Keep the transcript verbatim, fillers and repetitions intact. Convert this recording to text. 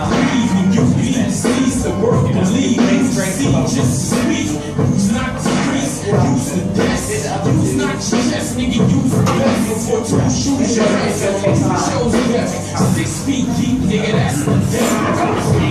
breathe when you need cease to work and leave. See, just speak. Use not to crease. Use the best. Use not your chest, nigga. Use the best. Before two shoes your ass. Shows you that six feet deep, nigga. That's the best.